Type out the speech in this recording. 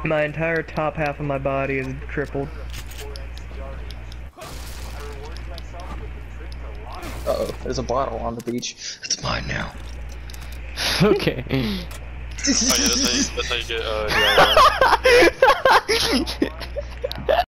My entire top half of my body is crippled. Uh-oh, there's a bottle on the beach. It's mine now. Okay. Oh yeah, that's how you get,